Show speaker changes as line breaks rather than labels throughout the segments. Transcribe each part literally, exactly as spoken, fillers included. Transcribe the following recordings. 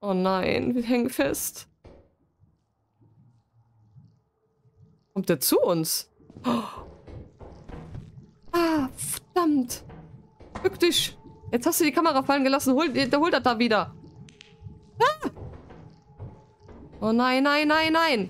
Oh nein, wir hängen fest. Kommt der zu uns? Oh. Ah, verdammt. Bück dich. Jetzt hast du die Kamera fallen gelassen. Hol, der holt das da wieder. Ah. Oh nein, nein, nein, nein.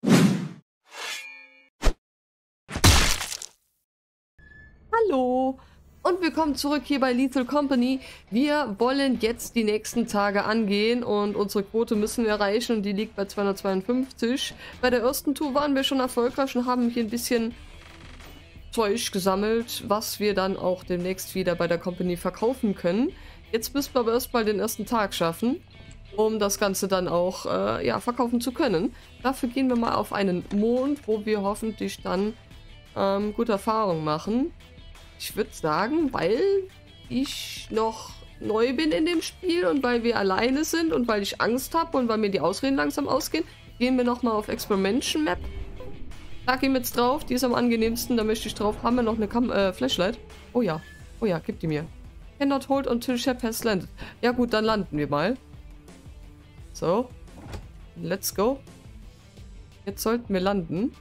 Hallo. Und willkommen zurück hier bei Lethal Company. Wir wollen jetzt die nächsten Tage angehen und unsere Quote müssen wir erreichen und die liegt bei zweihundertzweiundfünfzig. Bei der ersten Tour waren wir schon erfolgreich und haben hier ein bisschen Zeug gesammelt, was wir dann auch demnächst wieder bei der Company verkaufen können. Jetzt müssen wir aber erstmal den ersten Tag schaffen, um das Ganze dann auch äh, ja, verkaufen zu können. Dafür gehen wir mal auf einen Mond, wo wir hoffentlich dann ähm, gute Erfahrungen machen. Ich würde sagen, weil ich noch neu bin in dem Spiel und weil wir alleine sind und weil ich Angst habe und weil mir die Ausreden langsam ausgehen, gehen wir nochmal auf Experimentation Map. Da gehen wir jetzt drauf, die ist am angenehmsten, da möchte ich drauf. Haben wir noch eine Kam äh, Flashlight? Oh ja, oh ja, gib die mir. Cannot hold until ship has landed. Ja gut, dann landen wir mal. So, let's go. Jetzt sollten wir landen.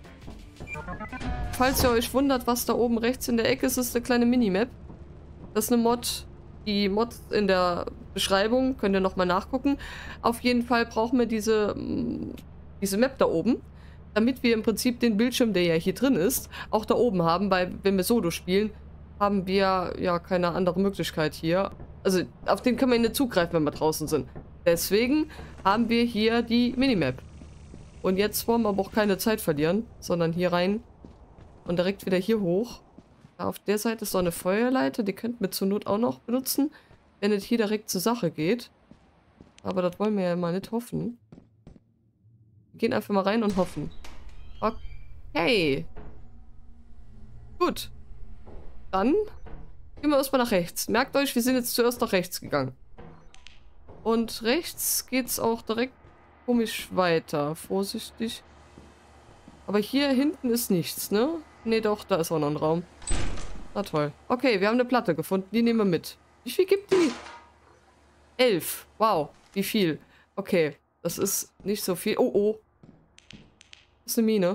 Falls ihr euch wundert, was da oben rechts in der Ecke ist, ist eine kleine Minimap. Das ist eine Mod. Die Mod in der Beschreibung könnt ihr nochmal nachgucken. Auf jeden Fall brauchen wir diese, diese Map da oben, damit wir im Prinzip den Bildschirm, der ja hier drin ist, auch da oben haben, weil wenn wir Solo spielen, haben wir ja keine andere Möglichkeit hier. Also auf den können wir nicht zugreifen, wenn wir draußen sind. Deswegen haben wir hier die Minimap. Und jetzt wollen wir aber auch keine Zeit verlieren, sondern hier rein und direkt wieder hier hoch. Auf der Seite ist so eine Feuerleiter, die könnten wir zur Not auch noch benutzen, wenn es hier direkt zur Sache geht. Aber das wollen wir ja mal nicht hoffen. Wir gehen einfach mal rein und hoffen. Okay. Gut. Dann gehen wir erstmal nach rechts. Merkt euch, wir sind jetzt zuerst nach rechts gegangen. Und rechts geht's auch direkt komisch weiter. Vorsichtig. Aber hier hinten ist nichts, ne? Ne, doch, da ist auch noch ein Raum. Na toll. Okay, wir haben eine Platte gefunden. Die nehmen wir mit. Wie viel gibt die? Elf. Wow, wie viel. Okay, das ist nicht so viel. Oh, oh. Das ist eine Mine.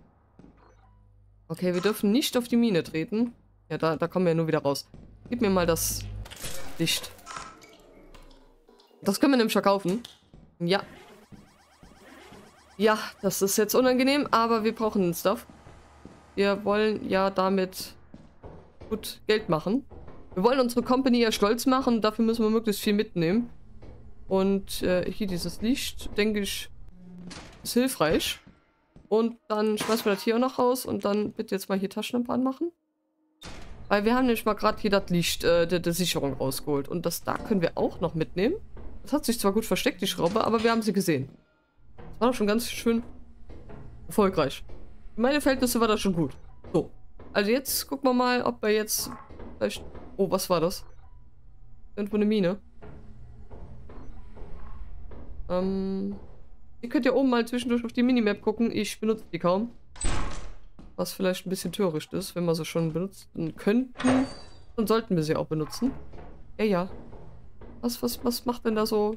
Okay, wir dürfen nicht auf die Mine treten. Ja, da, da kommen wir ja nur wieder raus. Gib mir mal das Licht. Das können wir nämlich verkaufen. Ja. Ja, das ist jetzt unangenehm, aber wir brauchen den Stuff. Wir wollen ja damit gut Geld machen. Wir wollen unsere Company ja stolz machen, dafür müssen wir möglichst viel mitnehmen. Und äh, hier dieses Licht, denke ich, ist hilfreich. Und dann schmeißen wir das hier auch noch raus und dann bitte jetzt mal hier Taschenlampe anmachen. Weil wir haben nämlich mal gerade hier das Licht äh, der, der Sicherung rausgeholt. Und das da können wir auch noch mitnehmen. Das hat sich zwar gut versteckt, die Schraube, aber wir haben sie gesehen. Das war doch schon ganz schön erfolgreich. Für meine Verhältnisse war das schon gut. So. Also jetzt gucken wir mal, ob wir jetzt vielleicht... Oh, was war das? Irgendwo eine Mine. Ähm... Ihr könnt ja oben mal zwischendurch auf die Minimap gucken. Ich benutze die kaum. Was vielleicht ein bisschen töricht ist, wenn wir sie schon benutzen könnten. Dann sollten wir sie auch benutzen. Ja, ja. Was, was, was macht denn da so...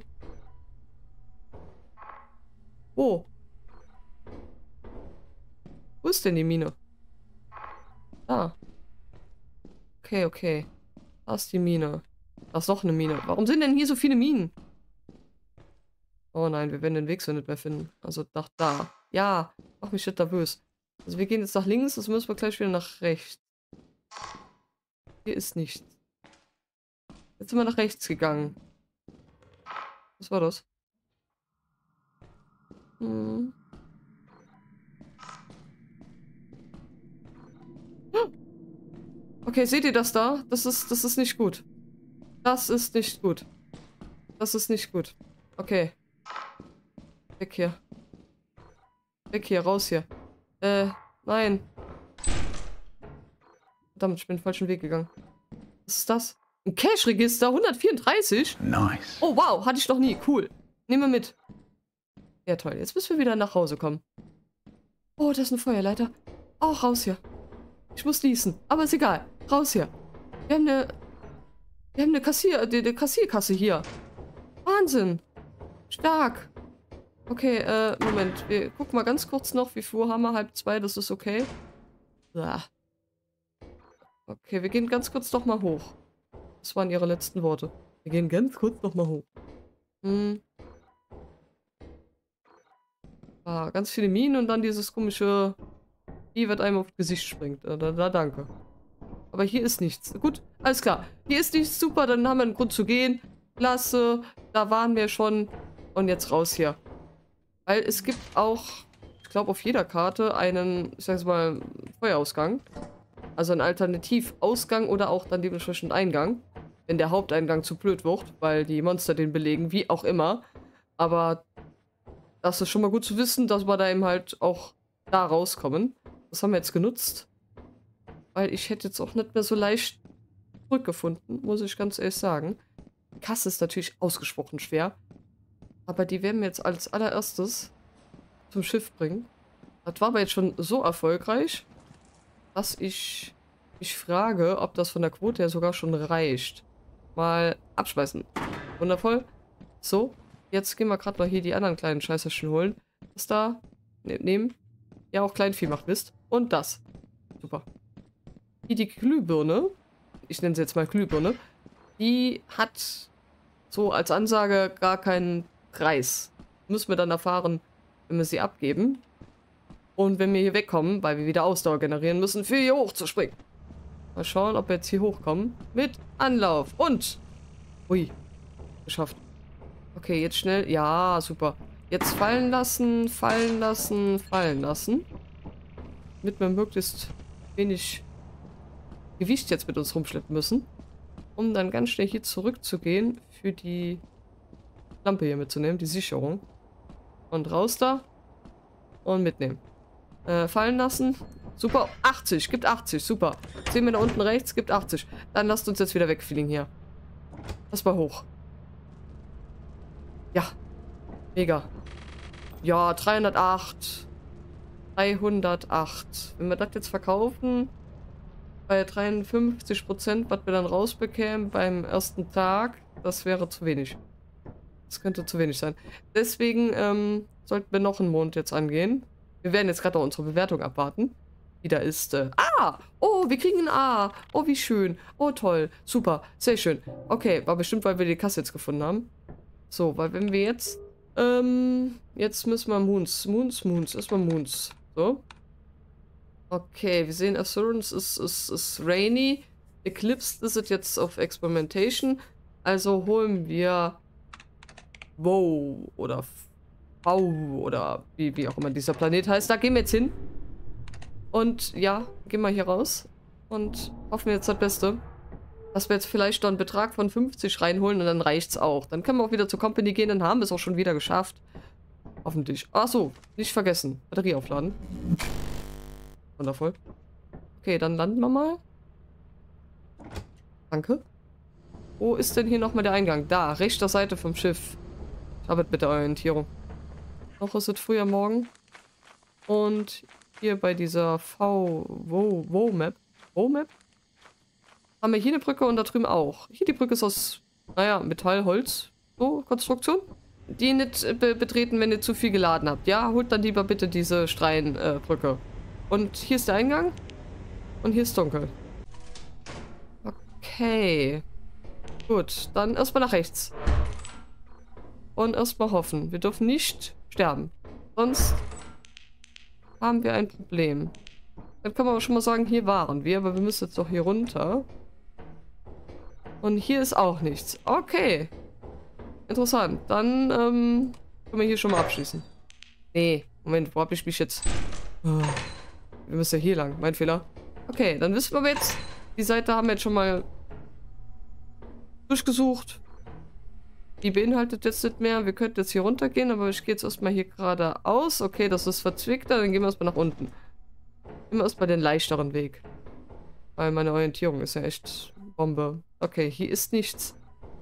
Wo? Wo ist denn die Mine? Da. Okay, okay. Da ist die Mine. Da ist noch eine Mine. Warum sind denn hier so viele Minen? Oh nein, wir werden den Weg so nicht mehr finden. Also nach da. Ja, mach mich nicht nervös. Also wir gehen jetzt nach links, das müssen wir gleich wieder nach rechts. Hier ist nichts. Jetzt sind wir nach rechts gegangen. Was war das? Hm. Okay, seht ihr das da? Das ist, das ist nicht gut. Das ist nicht gut. Das ist nicht gut. Okay. Weg hier. Weg hier, raus hier. Äh, nein. Verdammt, ich bin den falschen Weg gegangen. Was ist das? Ein Cash-Register, hundertvierunddreißig?
Nice.
Oh, wow, hatte ich noch nie. Cool. Nehmen wir mit. Ja, toll. Jetzt müssen wir wieder nach Hause kommen. Oh, das ist eine Feuerleiter. Oh, raus hier. Ich muss niesen. Aber ist egal. Raus hier. Wir haben eine... Wir haben eine Kassier... Die, die Kassierkasse hier. Wahnsinn. Stark. Okay, äh, Moment. Wir gucken mal ganz kurz noch, wie viel Uhr haben wir? Halb zwei, das ist okay. Uah. Okay, wir gehen ganz kurz noch mal hoch. Das waren ihre letzten Worte. Wir gehen ganz kurz noch mal hoch. Hm. Ah, ganz viele Minen und dann dieses komische... Die wird einem aufs Gesicht springt. Da, da, danke. Aber hier ist nichts. Gut, alles klar. Hier ist nichts. Super, dann haben wir einen Grund zu gehen. Klasse. Da waren wir schon. Und jetzt raus hier. Weil es gibt auch, ich glaube, auf jeder Karte einen, ich sag's mal, Feuerausgang. Also einen Alternativausgang oder auch dann dementsprechend Eingang. Wenn der Haupteingang zu blöd wird, weil die Monster den belegen, wie auch immer. Aber das ist schon mal gut zu wissen, dass wir da eben halt auch da rauskommen. Das haben wir jetzt genutzt. Weil ich hätte jetzt auch nicht mehr so leicht zurückgefunden, muss ich ganz ehrlich sagen. Die Kasse ist natürlich ausgesprochen schwer. Aber die werden wir jetzt als allererstes zum Schiff bringen. Das war aber jetzt schon so erfolgreich, dass ich mich frage, ob das von der Quote her sogar schon reicht. Mal abschmeißen. Wundervoll. So, jetzt gehen wir gerade mal hier die anderen kleinen Scheißerchen holen. Das da ne nehmen. Ja, auch Kleinvieh macht Mist. Und das. Super. Hier die Glühbirne. Ich nenne sie jetzt mal Glühbirne. Die hat so als Ansage gar keinen Preis. Müssen wir dann erfahren, wenn wir sie abgeben. Und wenn wir hier wegkommen, weil wir wieder Ausdauer generieren müssen, für hier hoch zu springen. Mal schauen, ob wir jetzt hier hochkommen. Mit Anlauf. Und. Ui. Geschafft. Okay, jetzt schnell. Ja, super. Jetzt fallen lassen, fallen lassen, fallen lassen. Damit wir möglichst wenig Gewicht jetzt mit uns rumschleppen müssen. Um dann ganz schnell hier zurückzugehen für die Lampe hier mitzunehmen, die Sicherung. Und raus da. Und mitnehmen. Äh, fallen lassen. Super. achtzig. Gibt achtzig. Super. Sehen wir da unten rechts? Gibt achtzig. Dann lasst uns jetzt wieder wegfliegen hier. Das war hoch. Ja. Mega. Ja, dreihundertacht. dreihundertacht. Wenn wir das jetzt verkaufen, bei dreiundfünfzig Prozent, was wir dann rausbekämen beim ersten Tag, das wäre zu wenig. Das könnte zu wenig sein. Deswegen ähm, sollten wir noch einen Mond jetzt angehen. Wir werden jetzt gerade auch unsere Bewertung abwarten. Die da ist. Äh, ah! Oh, wir kriegen ein A. Oh, wie schön. Oh, toll. Super. Sehr schön. Okay, war bestimmt, weil wir die Kasse jetzt gefunden haben. So, weil wenn wir jetzt... Ähm, jetzt müssen wir Moons. Moons, Moons. Erstmal Moons. So. Okay, wir sehen, Assurance ist, ist, ist rainy. Eclipsed ist es jetzt auf Experimentation. Also holen wir Wow oder V oder wie, wie auch immer dieser Planet heißt. Da gehen wir jetzt hin. Und ja, gehen wir hier raus. Und hoffen wir jetzt das Beste. Dass wir jetzt vielleicht noch einen Betrag von fünfzig reinholen und dann reicht's auch. Dann können wir auch wieder zur Company gehen, dann haben wir es auch schon wieder geschafft. Hoffentlich. Achso, nicht vergessen. Batterie aufladen. Wundervoll. Okay, dann landen wir mal. Danke. Wo ist denn hier nochmal der Eingang? Da, rechter Seite vom Schiff. Arbeit mit der Orientierung. Noch ist es früher Morgen. Und hier bei dieser V-Map. V-Map? Haben wir hier eine Brücke und da drüben auch. Hier die Brücke ist aus, naja, Metall, Holz. So, Konstruktion. Die nicht be betreten, wenn ihr zu viel geladen habt. Ja, holt dann lieber bitte diese Steinbrücke. Äh, und hier ist der Eingang. Und hier ist dunkel. Okay. Gut, dann erstmal nach rechts. Und erstmal hoffen. Wir dürfen nicht sterben. Sonst haben wir ein Problem. Dann können wir aber schon mal sagen, hier waren wir, aber wir müssen jetzt doch hier runter. Und hier ist auch nichts. Okay. Interessant. Dann ähm, können wir hier schon mal abschließen. Nee, Moment, wo habe ich mich jetzt... Oh, wir müssen ja hier lang. Mein Fehler. Okay, dann wissen wir jetzt, die Seite haben wir jetzt schon mal durchgesucht. Die beinhaltet jetzt nicht mehr. Wir könnten jetzt hier runtergehen, aber ich gehe jetzt erstmal hier geradeaus. Okay, das ist verzwickter. Dann gehen wir erstmal nach unten. Gehen wir erstmal den leichteren Weg. Weil meine Orientierung ist ja echt Bombe. Okay, hier ist nichts.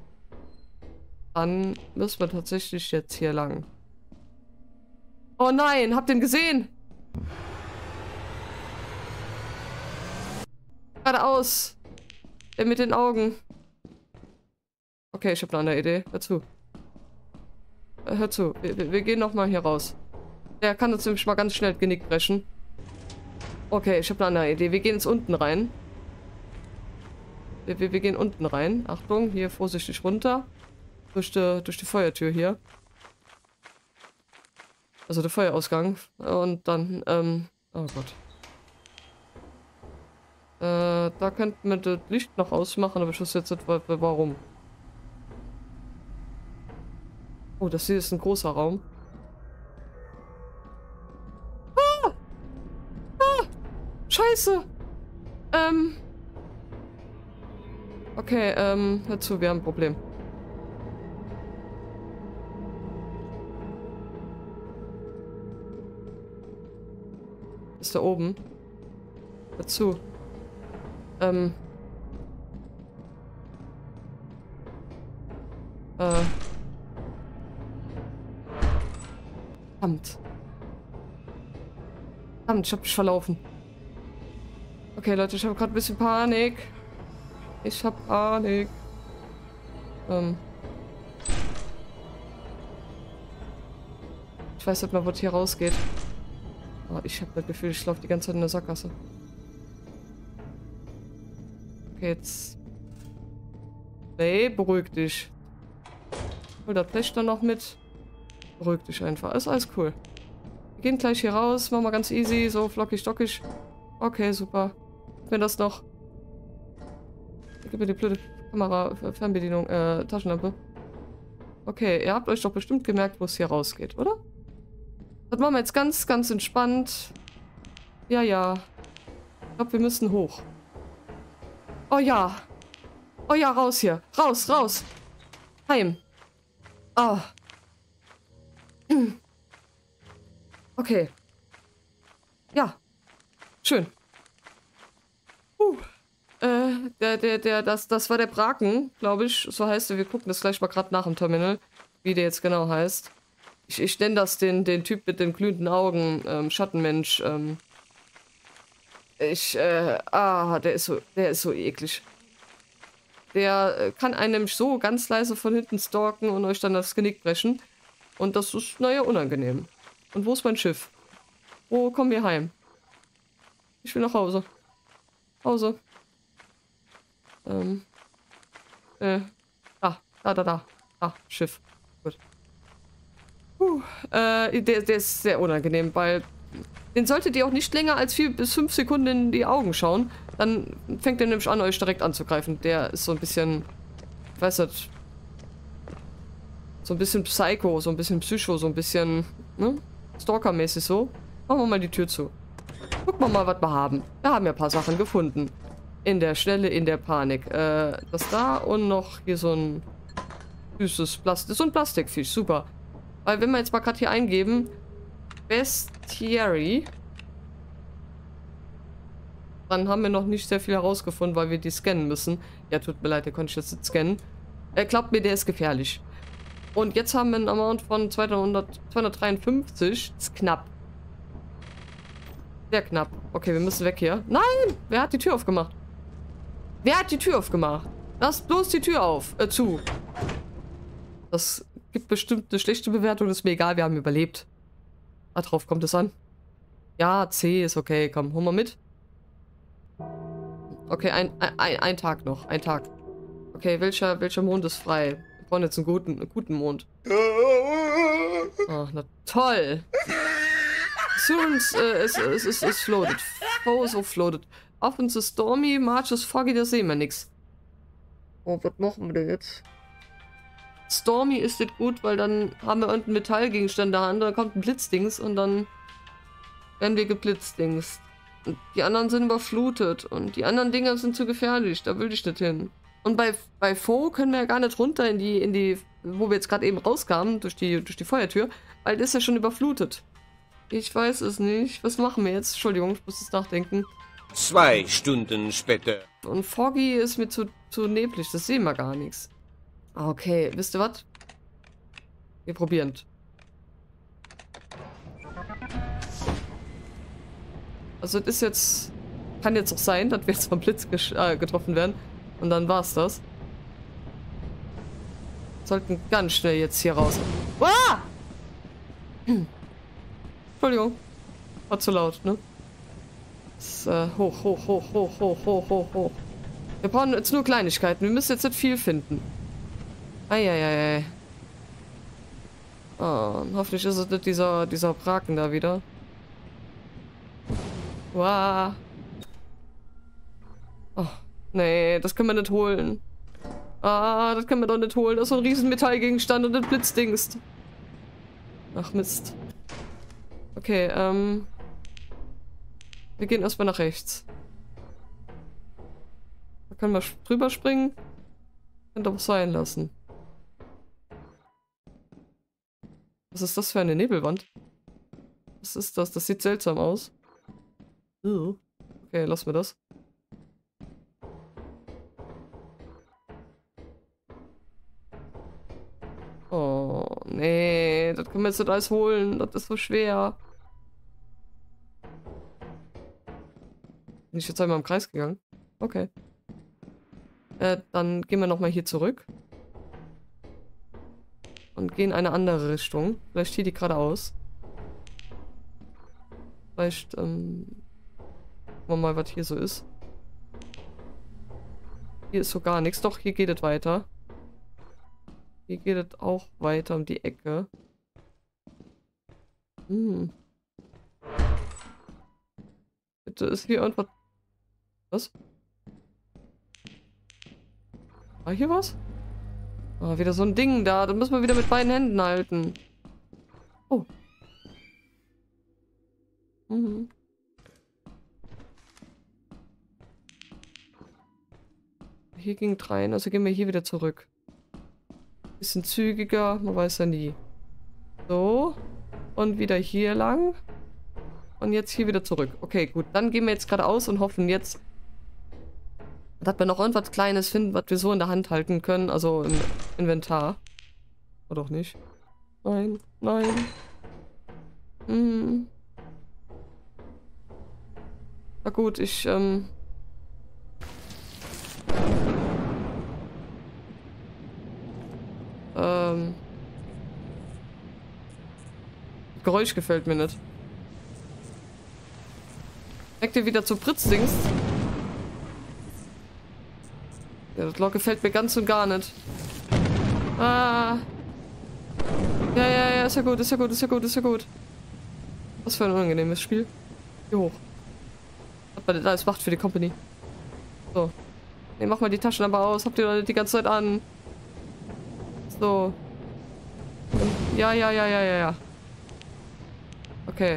Dann müssen wir tatsächlich jetzt hier lang. Oh nein, habt ihr ihn gesehen? Geradeaus. Der mit den Augen. Okay, ich habe eine andere Idee. Dazu. Äh, hör zu. Wir, wir gehen nochmal hier raus. Der kann uns nämlich mal ganz schnell das Genick brechen. Okay, ich habe eine andere Idee. Wir gehen jetzt unten rein. Wir, wir, wir gehen unten rein. Achtung, hier vorsichtig runter. Durch die, durch die Feuertür hier. Also der Feuerausgang. Und dann, ähm... oh Gott. Äh, da könnten wir das Licht noch ausmachen, aber ich weiß jetzt nicht, warum. Oh, das hier ist ein großer Raum. Ah! Ah! Scheiße! Ähm... Okay, ähm, hör zu, wir haben ein Problem. Ist da oben? Hör zu. Ähm. Äh. Verdammt. Verdammt, ich hab mich verlaufen. Okay, Leute, ich habe gerade ein bisschen Panik. Ich hab Panik. Ähm. Ich weiß nicht mal, was hier rausgeht. Oh, ich habe das Gefühl, ich laufe die ganze Zeit in der Sackgasse. Okay, jetzt. Nee, beruhig dich. Hol das Blech dann noch mit. Beruhig dich einfach. Ist alles cool. Wir gehen gleich hier raus. Machen wir ganz easy. So flockig, stockig. Okay, super. Wenn das noch. Gib mir die blöde Kamera, Fernbedienung, äh, Taschenlampe. Okay, ihr habt euch doch bestimmt gemerkt, wo es hier rausgeht, oder? Das machen wir jetzt ganz, ganz entspannt. Ja, ja. Ich glaube, wir müssen hoch. Oh ja. Oh ja, raus hier. Raus, raus. Heim. Ah. Okay. Ja. Schön. Uh. Äh, der, der, der, das, das war der Braken, glaube ich. So heißt er. Wir gucken das gleich mal gerade nach im Terminal, wie der jetzt genau heißt. Ich, ich nenne das den, den Typ mit den glühenden Augen, ähm, Schattenmensch. Ähm. Ich, äh, ah, der ist so, der ist so eklig. Der äh, kann einen nämlich so ganz leise von hinten stalken und euch dann das Genick brechen. Und das ist, naja, unangenehm. Und wo ist mein Schiff? Wo kommen wir heim? Ich will nach Hause. Hause. Ähm. Äh. Da, da, da, da. Da, Schiff. Gut. Puh. Äh, der, der ist sehr unangenehm, weil den solltet ihr auch nicht länger als vier bis fünf Sekunden in die Augen schauen. Dann fängt er nämlich an, euch direkt anzugreifen. Der ist so ein bisschen, ich weiß nicht, so ein bisschen Psycho, so ein bisschen Psycho, so ein bisschen, ne? Stalker-mäßig so. Machen wir mal die Tür zu. Gucken wir mal, was wir haben. Wir haben ja ein paar Sachen gefunden. In der Schnelle, in der Panik. Äh, das da und noch hier so ein süßes Plastik. So ein Plastikfisch, super. Weil wenn wir jetzt mal gerade hier eingeben, Bestiary, dann haben wir noch nicht sehr viel herausgefunden, weil wir die scannen müssen. Ja, tut mir leid, der konnte ich jetzt nicht scannen. Er glaubt mir, der ist gefährlich. Und jetzt haben wir einen Amount von zweihundertdreiundfünfzig. Das ist knapp. Sehr knapp. Okay, wir müssen weg hier. Nein! Wer hat die Tür aufgemacht? Wer hat die Tür aufgemacht? Lass bloß die Tür auf. Äh, zu. Das gibt bestimmt eine schlechte Bewertung. Das ist mir egal, wir haben überlebt. Ah, drauf kommt es an. Ja, C ist okay. Komm, hol mal mit. Okay, ein, ein, ein Tag noch. Ein Tag. Okay, welcher, welcher Mond ist frei? Wir brauchen jetzt einen guten, einen guten Mond. Ach, na toll. Assurance uh, is, is, is, is floated. Foe is floated. Often so stormy, March is foggy, da sehen wir nichts. Oh, was machen wir denn jetzt? Stormy ist das gut, weil dann haben wir irgendeinen Metallgegenstand in der Hand, dann kommt ein Blitzdings und dann werden wir geblitzdingst. Und die anderen sind überflutet und die anderen Dinger sind zu gefährlich, da will ich nicht hin. Und bei, bei Foe können wir ja gar nicht runter in die, in die, wo wir jetzt gerade eben rauskamen, durch die, durch die Feuertür, weil das ist ja schon überflutet. Ich weiß es nicht. Was machen wir jetzt? Entschuldigung, ich muss jetzt nachdenken.
Zwei Stunden später.
Und Foggy ist mir zu, zu neblig, das sehen wir gar nichts. Okay, wisst ihr was? Wir probieren. Also das ist jetzt, kann jetzt auch sein, dass wir jetzt vom Blitz äh, getroffen werden. Und dann war's das. Sollten ganz schnell jetzt hier raus. Ah! Hm. Entschuldigung. War zu laut, ne? Das, äh, hoch, hoch, hoch, hoch, hoch, hoch, hoch, hoch. Wir brauchen jetzt nur Kleinigkeiten. Wir müssen jetzt nicht viel finden. Eieiei. Oh, hoffentlich ist es nicht dieser, dieser Braken da wieder. Wow. Oh, nee, das können wir nicht holen. Ah, das können wir doch nicht holen. Das ist so ein riesen Metallgegenstand und ein Blitzdingst. Ach, Mist. Okay, ähm... wir gehen erstmal nach rechts. Da können wir drüber springen. Könnt aber sein lassen. Was ist das für eine Nebelwand? Was ist das? Das sieht seltsam aus. Okay, lassen wir das. Oh, nee. Das können wir jetzt nicht alles holen. Das ist so schwer. Bin ich jetzt einmal im Kreis gegangen? Okay. Äh, dann gehen wir nochmal hier zurück. Und gehen in eine andere Richtung. Vielleicht hier die geradeaus. Vielleicht, ähm... gucken wir mal, was hier so ist. Hier ist so gar nichts. Doch, hier geht es weiter. Hier geht es auch weiter um die Ecke. Hm. Bitte ist hier irgendwas... Was? War hier was? Ah, wieder so ein Ding da. Da müssen wir wieder mit beiden Händen halten. Oh. Mhm. Hier ging rein, also gehen wir hier wieder zurück. Bisschen zügiger, man weiß ja nie. So. Und wieder hier lang. Und jetzt hier wieder zurück. Okay, gut. Dann gehen wir jetzt geradeaus und hoffen jetzt, dass wir noch irgendwas Kleines finden, was wir so in der Hand halten können. Also im Inventar. Oder auch nicht. Nein, nein. Hm. Na gut, ich, ähm... Ähm... Geräusch gefällt mir nicht. Weg dir wieder zu Pritzdings. Ja, das Loch gefällt mir ganz und gar nicht. Ah. Ja, ja, ja, ist ja gut, ist ja gut, ist ja gut, ist ja gut. Was für ein unangenehmes Spiel. Hier hoch. Was man denn alles macht für die Company. So. Ne, mach mal die Taschen aber aus. Habt ihr doch nicht die ganze Zeit an. So. Und ja, ja, ja, ja, ja, ja. Okay.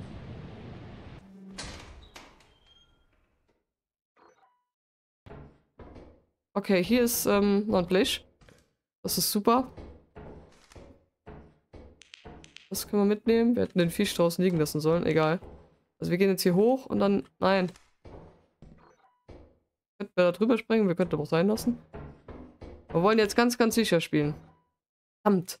Okay, hier ist ähm, noch ein Blech. Das ist super. Das können wir mitnehmen. Wir hätten den Fisch draußen liegen lassen sollen. Egal. Also wir gehen jetzt hier hoch und dann... Nein. Könnten wir da drüber springen? Wir könnten aber auch sein lassen. Wir wollen jetzt ganz, ganz sicher spielen. Verdammt.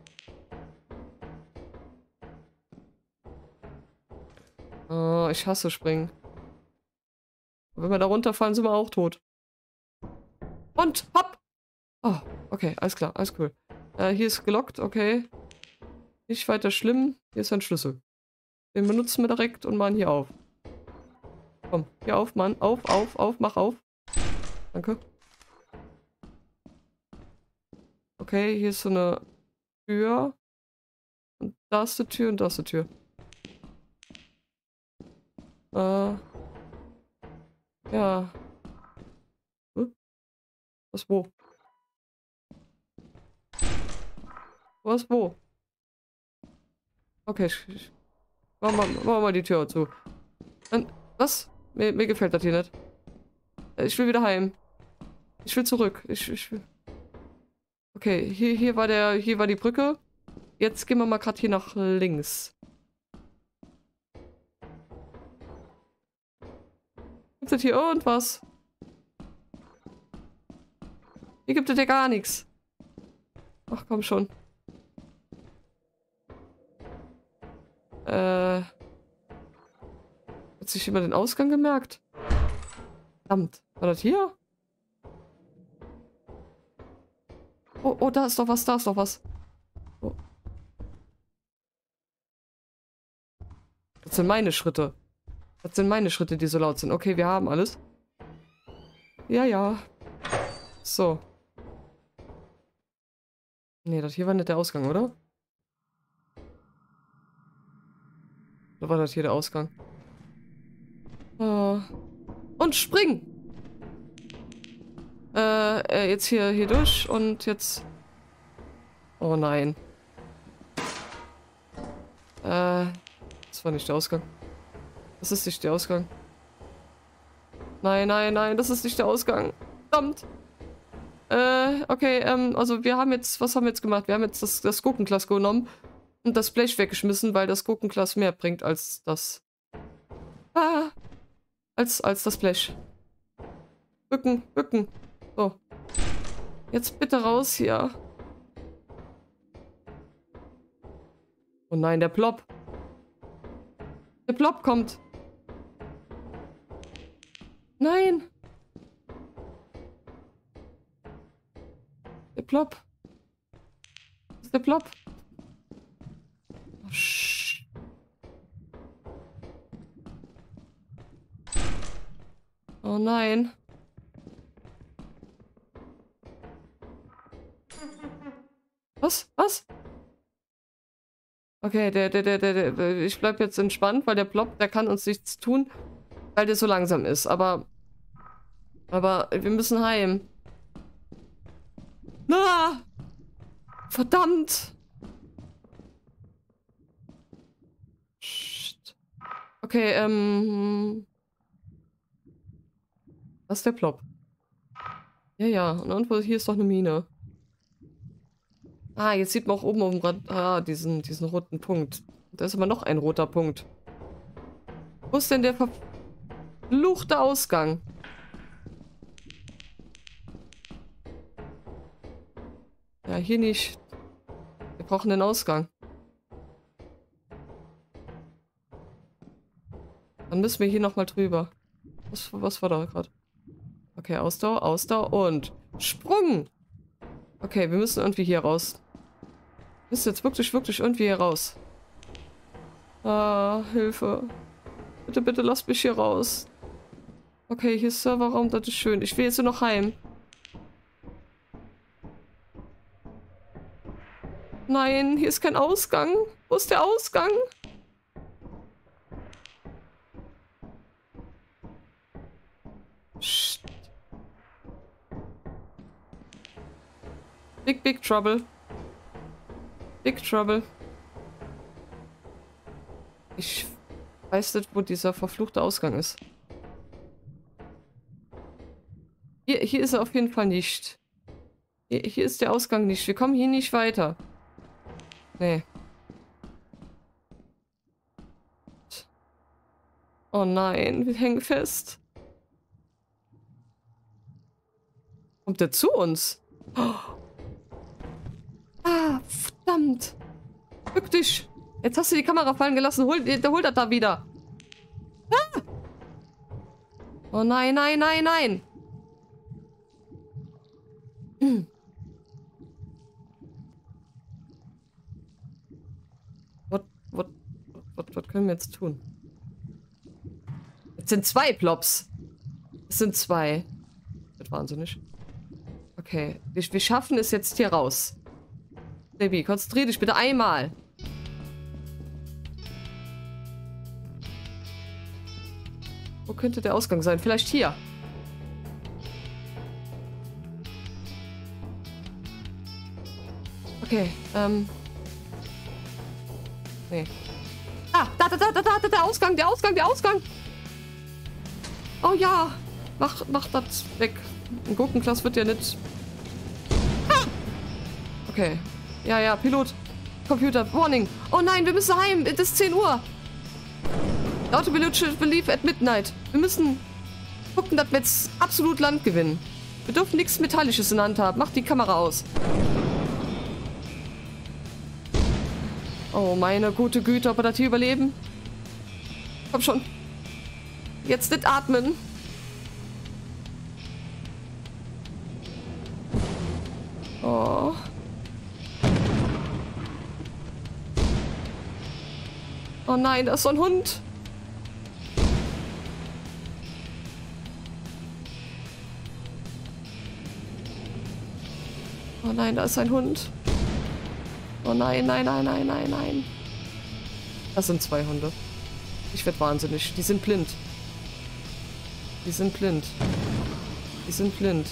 Oh, ich hasse springen. Wenn wir da runterfallen, sind wir auch tot. Und, hopp! Oh, okay, alles klar, alles cool. Äh, hier ist gelockt, okay. Nicht weiter schlimm. Hier ist ein Schlüssel. Den benutzen wir direkt und machen hier auf. Komm, hier auf, Mann. Auf, auf, auf, mach auf. Danke. Okay, hier ist so eine Tür. Und da ist die Tür und da ist die Tür. Äh. Ja. Hm? Was wo? Was wo? Okay, ich, ich mach, mal, mach mal die Tür zu. Und, was? Mir, mir gefällt das hier nicht. Ich will wieder heim. Ich will zurück. Ich, ich will... Okay, hier, hier war der, hier war die Brücke. Jetzt gehen wir mal gerade hier nach links. Gibt es hier irgendwas? Hier gibt es ja gar nichts. Ach komm schon. Äh. Hat sich jemand den Ausgang gemerkt? Verdammt. War das hier? Oh, oh, da ist doch was, da ist doch was. Oh, Das sind meine Schritte. Das sind meine Schritte, die so laut sind. Okay, wir haben alles. Ja, ja. So. Nee, das hier war nicht der Ausgang, oder? Oder war das hier der Ausgang? Oh. Und spring! Äh, äh, jetzt hier, hier durch und jetzt... Oh nein. Äh, das war nicht der Ausgang. Das ist nicht der Ausgang. Nein, nein, nein, das ist nicht der Ausgang. Verdammt. Äh, okay, ähm, also wir haben jetzt, was haben wir jetzt gemacht? Wir haben jetzt das, das Gurkenglas genommen und das Blech weggeschmissen, weil das Gurkenglas mehr bringt als das. Ah, als, als das Blech. Bücken, bücken. So. Jetzt bitte raus hier. Oh nein, der Plop. Der Plop kommt. Nein. Der Plop. Das ist der Plop. Oh, sch oh nein. Was? Was? Okay, der, der, der, der, der, ich bleib jetzt entspannt, weil der Plop, der kann uns nichts tun, weil der so langsam ist. Aber, aber wir müssen heim. Ah! Verdammt! Psst. Okay, ähm... das ist der Plop. Ja, ja. Und irgendwo hier ist doch eine Mine. Ah, jetzt sieht man auch oben auf dem Rad... Ah, diesen, diesen roten Punkt. Da ist aber noch ein roter Punkt. Wo ist denn der verfluchte Ausgang? Ja, hier nicht. Wir brauchen den Ausgang. Dann müssen wir hier nochmal drüber. Was, was war da gerade? Okay, Ausdauer, Ausdauer und Sprung! Okay, wir müssen irgendwie hier raus. Wir müssen jetzt wirklich, wirklich irgendwie hier raus. Ah, Hilfe. Bitte, bitte lass mich hier raus. Okay, hier ist Serverraum, das ist schön. Ich will jetzt nur noch heim. Nein, hier ist kein Ausgang. Wo ist der Ausgang? Psst. Big, big trouble. Big trouble. Ich weiß nicht, wo dieser verfluchte Ausgang ist. Hier, hier ist er auf jeden Fall nicht. Hier, hier ist der Ausgang nicht. Wir kommen hier nicht weiter. Nee. Oh nein, wir hängen fest. Kommt der zu uns? Oh. Ah, verdammt. Bück dich. Jetzt hast du die Kamera fallen gelassen. Hol, der holt das da wieder. Ah. Oh nein, nein, nein, nein. Hm. Was, was, was, was können wir jetzt tun? Es sind zwei Plops. Es sind zwei. Das ist wahnsinnig. Okay, wir, wir schaffen es jetzt hier raus. Baby, konzentrier dich bitte einmal. Wo könnte der Ausgang sein? Vielleicht hier. Okay, ähm. Nee. Ah, da, da, da, da, da, der Ausgang, der Ausgang, der Ausgang. Oh ja. Mach, mach das weg. Ein Gurkenglas wird ja nicht. Ah! Okay. Ja, ja, Pilot. Computer, Warning. Oh nein, wir müssen heim. Es ist zehn Uhr. Autopilot should believe at midnight. Wir müssen gucken, dass wir jetzt absolut Land gewinnen. Wir dürfen nichts Metallisches in der Hand haben. Mach die Kamera aus. Oh, meine gute Güte, ob wir das hier überleben? Komm schon. Jetzt nicht atmen. Oh. Oh nein, da ist so ein Hund. Oh nein, da ist ein Hund. Oh nein, nein, nein, nein, nein, nein. Das sind zwei Hunde. Ich werde wahnsinnig. Die sind blind. Die sind blind. Die sind blind.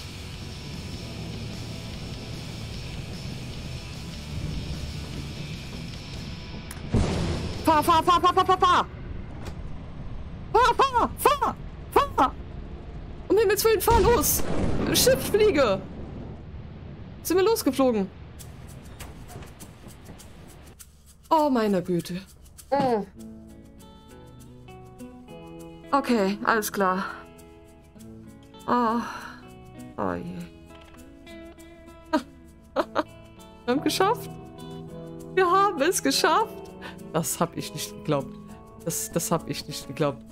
Fahr, fahr, fahr, fahr, fahr, fahr, fahr! Fahr, fahr, fahr, fahr! Um Himmels Willen, fahr los! Schiff, fliege! Sind wir losgeflogen? Oh, meine Güte. Oh. Okay, alles klar. Oh, oh je. Wir haben geschafft. Wir haben es geschafft. Das habe ich nicht geglaubt. Das, das habe ich nicht geglaubt.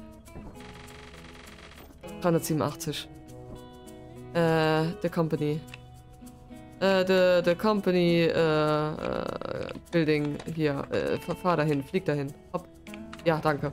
dreihundertsiebenundachtzig. Äh, the company. Äh, the, the company, äh, äh, Building hier. Äh, fahr dahin, flieg dahin. Hopp. Ja, danke.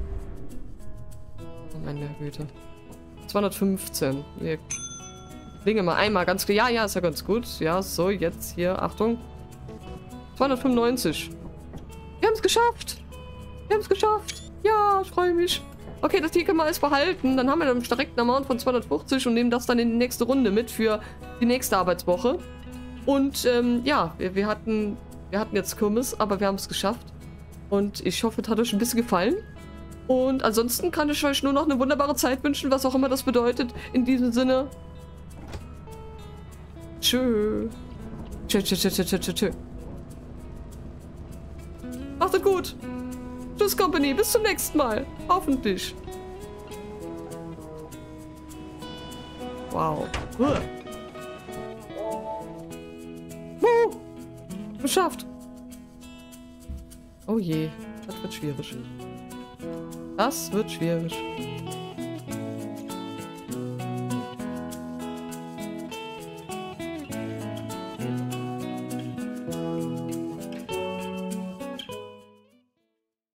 Oh, meine Güte. zweihundertfünfzehn. Wir klingen mal einmal ganz klar. Ja, ja, ist ja ganz gut. Ja, so, jetzt hier, Achtung. zweihundertfünfundneunzig. Wir haben es geschafft. Wir haben es geschafft. Ja, ich freue mich. Okay, das hier können wir alles behalten. Dann haben wir dann direkt einen Amount von zweihundertfünfzig und nehmen das dann in die nächste Runde mit für die nächste Arbeitswoche. Und ähm, ja, wir, wir, hatten, wir hatten jetzt Kirmes, aber wir haben es geschafft. Und ich hoffe, es hat euch ein bisschen gefallen. Und ansonsten kann ich euch nur noch eine wunderbare Zeit wünschen, was auch immer das bedeutet. In diesem Sinne. Tschö. Tschö, tschö, tschö, tschö, tschö, tschö. Macht es gut. Tschüss, Company. Bis zum nächsten Mal. Hoffentlich. Wow. Uh. Uh. Geschafft. Oh je. Das wird schwierig. Das wird schwierig.